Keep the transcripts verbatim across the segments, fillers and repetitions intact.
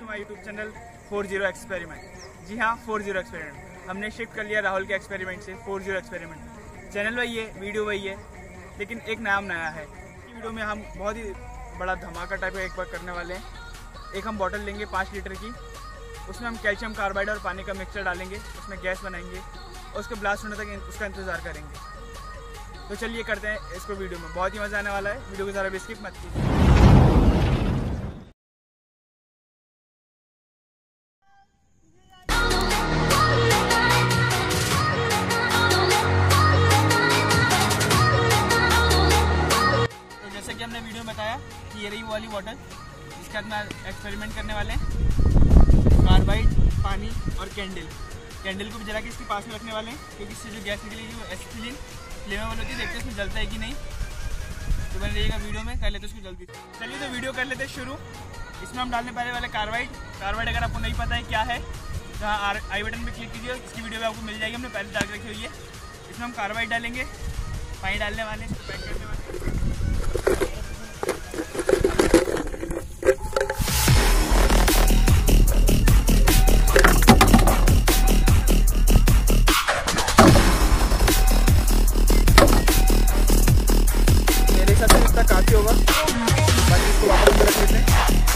To my YouTube channel four zero experiment. जी हाँ, four zero experiment हमने shift कर लिया राहुल के एक्सपेरिमेंट से फोर जीरो एक्सपेरिमेंट। चैनल वही है, वीडियो वही है, लेकिन एक नाम नया है। इस वीडियो में हम बहुत ही बड़ा धमाका टाइप का एक बार करने वाले हैं। एक हम बॉटल लेंगे पाँच लीटर की, उसमें हम कैल्शियम कार्बाइड और पानी का मिक्सचर डालेंगे, उसमें गैस बनाएंगे और उसके ब्लास्ट होने तक उसका इंतज़ार करेंगे। तो चलिए करते हैं इसको। वीडियो में बहुत ही मज़ा आने वाला है, वीडियो को ज़रा भी स्किप मत कीजिए। तो जैसे कि हमने वीडियो में बताया कि ये रही वो वाली बॉटल जिसके साथ में एक्सपेरिमेंट करने वाले हैं। कार्बाइड, पानी और कैंडल। कैंडल को भी जला के इसके पास में रखने वाले हैं, क्योंकि इससे जो गैस निकलेगी वो एसिटिलीन फ्लेमेबल होती है। देखते हैं इसमें जलता है कि नहीं। तो बने रहिएगा वीडियो में, कर लेते उसको जल्दी। चलिए तो वीडियो कर लेते शुरू। इसमें हम डालने पहले वाले कार्बाइड। कार्बाइड अगर आपको नहीं पता है क्या है तो हाँ, आई बटन पे क्लिक कीजिए, इसकी वीडियो में आपको मिल जाएगी। हमने पहले डाल के रखी हुई है। इसमें हम कार्बाइड डालेंगे, पानी डालने वाले, इसको पैक करने वाले। काफी होगा, बाकी इसको वापस रख लेते हैं।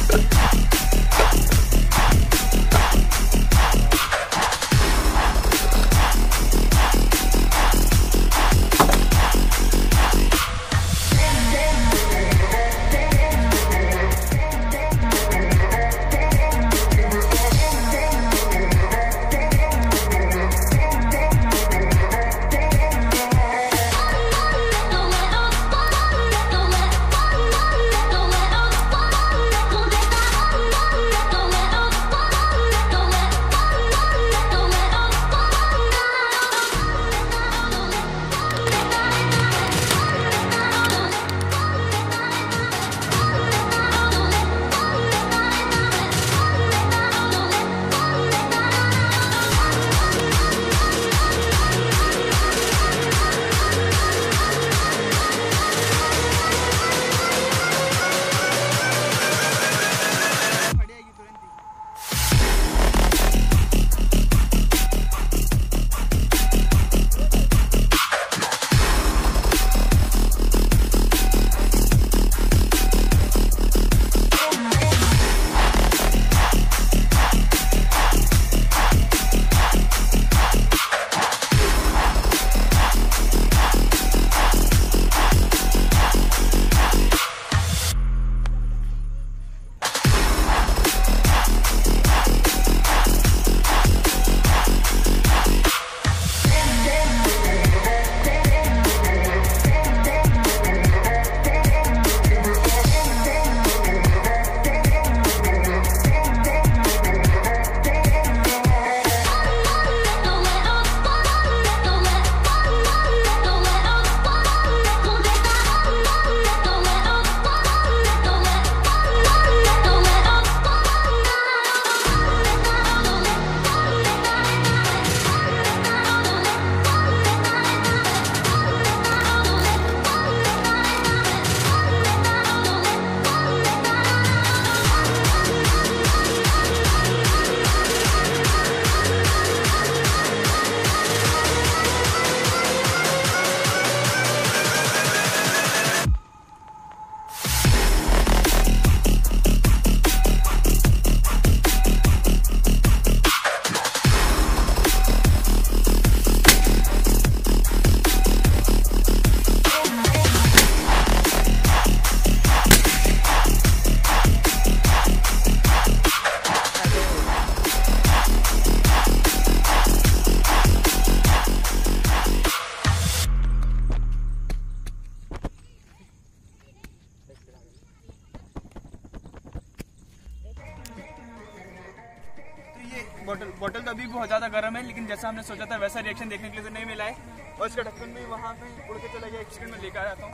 बॉटल बॉटल तो अभी बहुत ज़्यादा गर्म है, लेकिन जैसा हमने सोचा था वैसा रिएक्शन देखने के लिए तो नहीं मिला है। और इसका ढक्कन भी वहाँ पे उड़ के चला गया। एक सेकंड में लेकर आ जाता हूँ।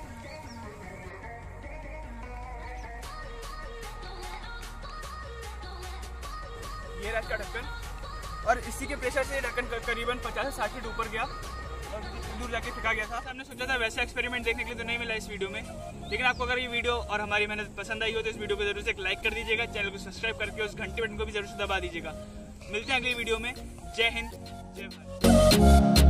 ये रहा इसका ढक्कन, और इसी के प्रेशर से ढक्कन करीबन पचास से साठ फीट ऊपर गया और दूर जाके फेंका गया था। हमने सोचा था वैसा एक्सपेरिमेंट देखने के लिए तो नहीं मिला इस वीडियो में, लेकिन आपको अगर ये वीडियो और हमारी मेहनत पसंद आई हो तो इस वीडियो को जरूर से एक लाइक कर दीजिएगा, चैनल को सब्सक्राइब करके उस घंटे बटन को भी जरूर से दबा दीजिएगा। मिलते हैं अगली वीडियो में। जय हिंद, जय भारत।